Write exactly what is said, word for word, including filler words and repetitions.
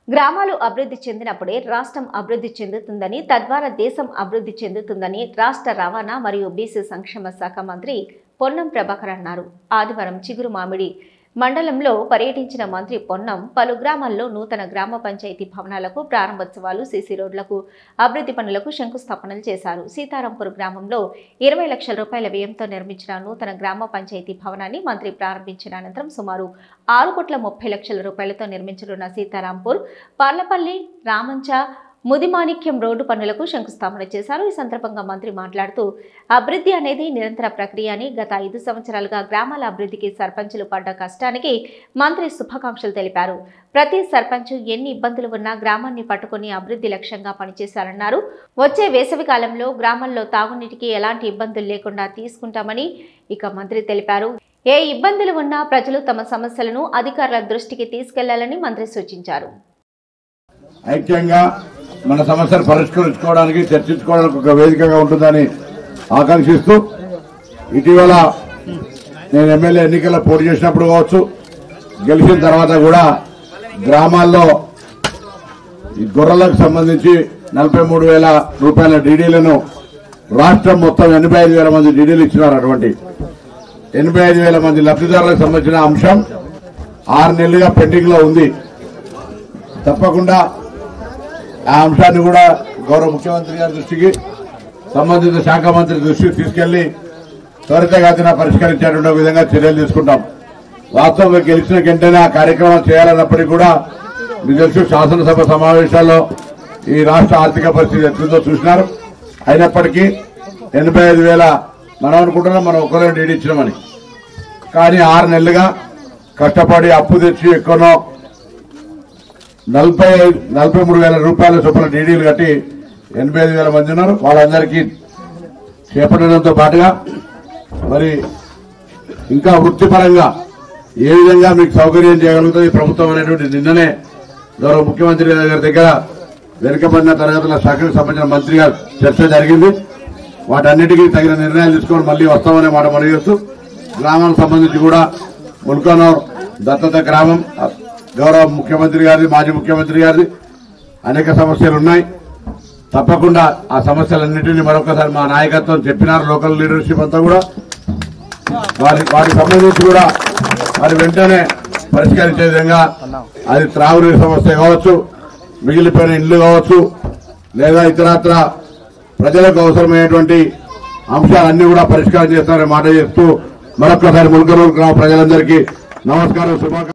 గ్రామాలు అభివృద్ధి చెందినప్పుడే రాష్ట్రం అభివృద్ధి చెందుతుందని, తద్వారా దేశం అభివృద్ధి చెందుతుందని రాష్ట్ర రవాణా మరియు బీసీ సంక్షేమ శాఖ మంత్రి పొన్నం ప్రభాకర్ అన్నారు. ఆదివారం చిగురుమామిడి మండలంలో పర్యటించిన మంత్రి పొన్నం పలు గ్రామాల్లో నూతన గ్రామ పంచాయతీ భవనాలకు ప్రారంభోత్సవాలు, సీసీ రోడ్లకు, అభివృద్ధి పనులకు శంకుస్థాపనలు చేశారు. సీతారాంపూర్ గ్రామంలో ఇరవై లక్షల రూపాయల వ్యయంతో నిర్మించిన నూతన గ్రామ పంచాయతీ భవనాన్ని మంత్రి ప్రారంభించిన అనంతరం సుమారు ఆరు కోట్ల ముప్పై లక్షల రూపాయలతో నిర్మించనున్న సీతారాంపూర్, పార్లపల్లి, రామంచ, ముదిమాణిక్యం రోడ్డు పనులకు శంకుస్థాపన చేశారు. ఈ సందర్భంగా మంత్రి మాట్లాడుతూ అభివృద్ధి అనేది నిరంతర ప్రక్రియ అని, గత ఐదు సంవత్సరాలుగా గ్రామాల అభివృద్ధికి సర్పంచులు పడ్డ కష్టానికి మంత్రి శుభాకాంక్షలు తెలిపారు. ప్రతి సర్పంచ్ ఎన్ని ఇబ్బందులు ఉన్నా గ్రామాన్ని పట్టుకుని అభివృద్ధి లక్ష్యంగా పనిచేశారన్నారు. వచ్చే వేసవి కాలంలో గ్రామాల్లో తాగునీటికి ఎలాంటి ఇబ్బందులు లేకుండా తీసుకుంటామని ఇక మంత్రి తెలిపారు. ఏ ఇబ్బందులు ఉన్నా ప్రజలు తమ సమస్యలను అధికారుల దృష్టికి తీసుకెళ్లాలని మంత్రి సూచించారు. ఐక్యంగా మన సమస్యను పరిష్కరించుకోవడానికి, చర్చించుకోవడానికి ఒక వేదికగా ఉంటుందని ఆకాంక్షిస్తూ, ఇటీవల నేను ఎమ్మెల్యే ఎన్నికల్లో పోటీ చేసినప్పుడు కావచ్చు, గెలిచిన తర్వాత కూడా గ్రామాల్లో ఈ గొర్రెలకు సంబంధించి నలభై మూడు వేల రూపాయల డీడీలను రాష్ట్రం మొత్తం ఎనభై ఐదు వేల మంది డీడీలు ఇచ్చినారు. అటువంటి ఎనభై ఐదు వేల మంది లబ్ధిదారులకు సంబంధించిన అంశం ఆరు నెలలుగా పెండింగ్ లో ఉంది. తప్పకుండా ఆ అంశాన్ని కూడా గౌరవ ముఖ్యమంత్రి గారి దృష్టికి, సంబంధిత శాఖ మంత్రి దృష్టికి తీసుకెళ్లి త్వరితగతిన పరిష్కరించేటువంటి విధంగా చర్యలు తీసుకుంటాం. వాస్తవంగా గెలిచిన వెంటనే ఆ కార్యక్రమం చేయాలన్నప్పటికీ కూడా మీకు తెలుసు, శాసనసభ సమావేశాల్లో ఈ రాష్ట్ర ఆర్థిక పరిస్థితి ఎట్లుందో చూసినారు. అయినప్పటికీ ఎనభై ఐదు వేల మనం అనుకుంటున్నాం మనం ఒక్కరే డీడీ ఇచ్చినామని, కానీ ఆరు నెలలుగా కష్టపడి అప్పు తెచ్చి ఎక్కడో నలభై నలభై మూడు వేల రూపాయల చొప్పున డీడీలు కట్టి ఎనభై ఐదు వేల మంది ఉన్నారు. వాళ్ళందరికీ చేపట్టడంతో పాటుగా మరి ఇంకా వృత్తిపరంగా ఏ విధంగా మీకు సౌకర్యం చేయగలుగుతుంది ప్రభుత్వం అనేటువంటి నిన్ననే గౌరవ ముఖ్యమంత్రి గారి దగ్గర వెనుకబడిన తరగతుల శాఖకు సంబంధించిన మంత్రి గారు చర్చ జరిగింది. వాటన్నిటికీ తగిన నిర్ణయాలు తీసుకొని మళ్లీ వస్తామనే మాట మనగిస్తూ, గ్రామానికి సంబంధించి కూడా ముల్కనూర్ దత్తత గ్రామం గౌరవ ముఖ్యమంత్రి గారిది, మాజీ ముఖ్యమంత్రి గారిది అనేక సమస్యలు ఉన్నాయి. తప్పకుండా ఆ సమస్యలన్నింటినీ మరొకసారి మా నాయకత్వం చెప్పినారు. లోకల్ లీడర్షిప్ అంతా కూడా వారి వాటికి సంబంధించి కూడా మరి వెంటనే పరిష్కరించే విధంగా, అది త్రాగునీరు సమస్య కావచ్చు, మిగిలిపోయిన ఇళ్లు కావచ్చు, లేదా ఇతరత్ర ప్రజలకు అవసరమైనటువంటి అంశాలన్నీ కూడా పరిష్కారం చేస్తారని మాట చెప్తూ మరొకసారి ముల్కనూరు గ్రామ ప్రజలందరికీ నమస్కారం, శుభాకాంక్షలు.